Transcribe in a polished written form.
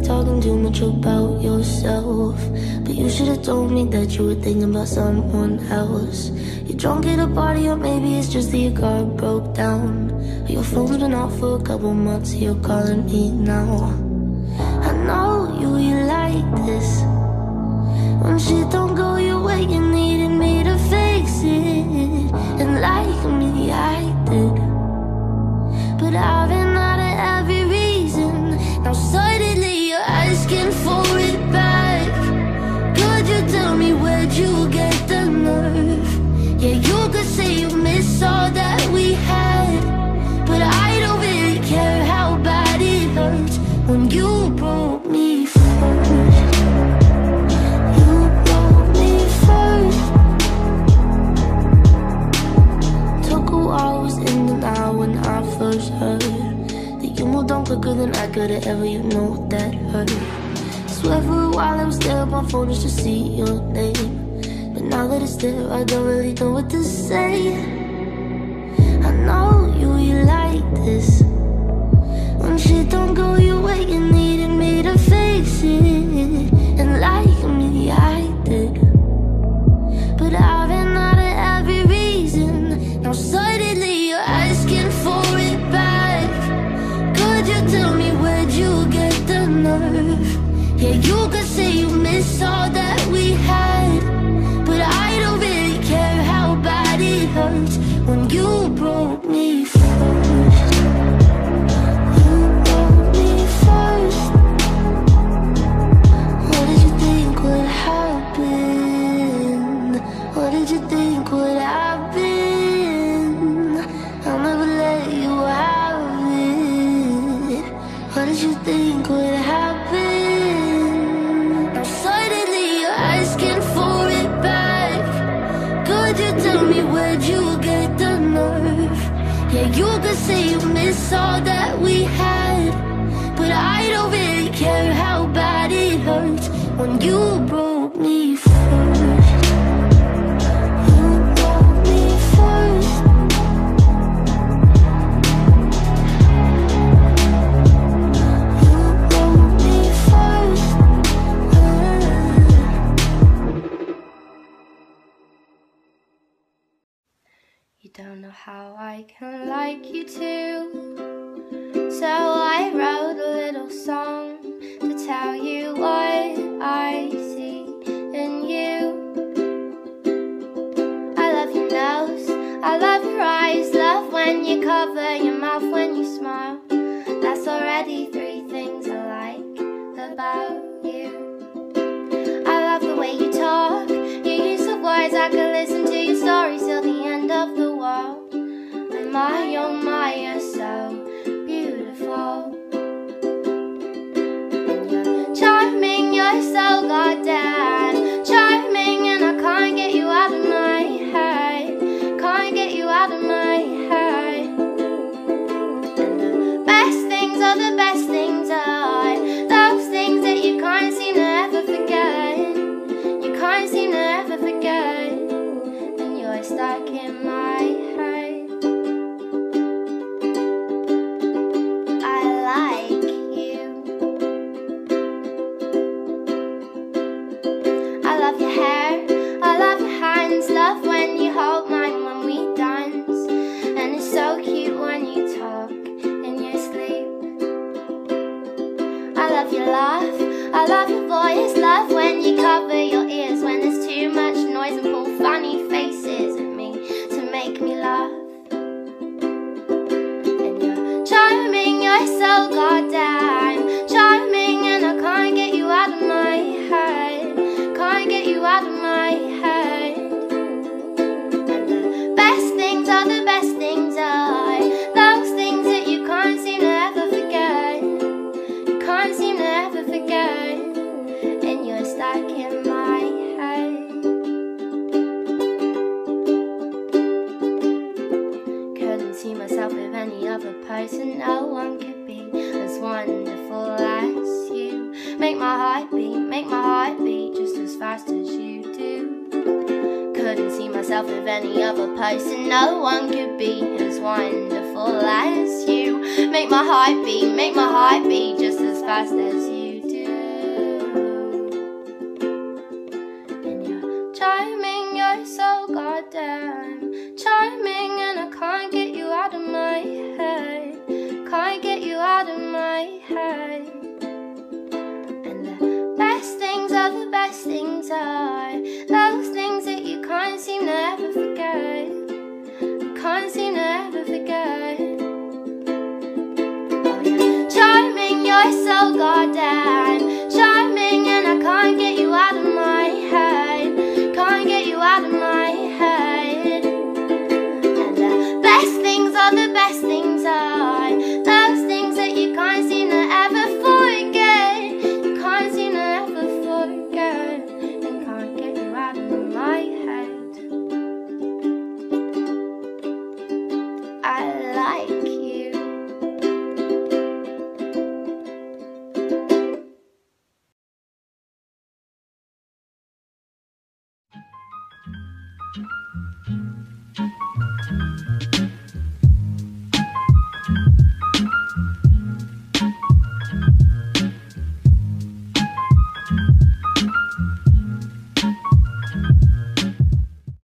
talking too much about yourself, but you should've told me that you were thinking about someone else. You're drunk at a party, or maybe it's just that your car broke down, or your phone's been off for a couple months, so you're calling me now. I know you like this. When shit don't go your way, you needed me to fix it, and like me, I did. But I've been out of every reason. Now suddenly you're asking for it back. Could you tell me where'd you get the nerve? Yeah, you could say you miss all that we had, but I don't really care how bad it hurts when you broke me first. You broke me first. Took a while, was in denial when I first heard that you moved on quicker than I could've ever, you know that hurt. Swear for a while I was there on my phone just to see your name, but now that it's there, I don't really know what to say. I know you like this. When shit don't go your way, you needed me to fix it, and like me, I did. But I've been out of every reason. Now suddenly you're asking for it back. Could you tell me where'd you get the nerve? Yeah, you could say you miss all that we had, but I don't really care how bad it hurts when you broke me first. You broke me first. What did you think would happen? What did you think would happen? I'll never let you have it. What did you think would happen? Now suddenly you're asking for it back. Could you tell me where'd you get the nerve? Yeah, you could say you miss all that we had, but I don't really care how bad it hurts when you broke me first. You broke me first. You broke me first. You don't know how I can like you too, so I wrote a little song to tell you what I see in you. I love your nose, I love your eyes, love when you cover your mouth when you smile. That's already 3 things I like about you. I love the way you talk, your use of words. I could listen to your stories till the end of the world. And my oh my, you're so beautiful. And you're charming, you're so goddamn charming, and I can't get you out of my head. Can't get you out of my head. And the best things are the best things are those things that you can't seem to ever forget. You can't seem to ever forget. And you're stuck in my head. I like you. I love your hair, I love your hands, love when you hold mine when we dance. And it's so cute when you talk in your sleep. I love your laugh, I love your voice, love when you cover your ears when there's too much noise and pull funny faces at me to make me laugh. And you're charming, you're so goddamn charming, and I can't get you out of my head. Can't get you out of my head. And the best things are the best things are those things that you can't seem to ever forget. You can't seem to ever forget. And you're stuck in my head. Couldn't see myself with any other person. No one could be as wonderful as you. Make my heart beat just as fast as you do. Couldn't see myself with any other person. No one could be as wonderful as you. Make my heart beat just as fast as you do. so goddamn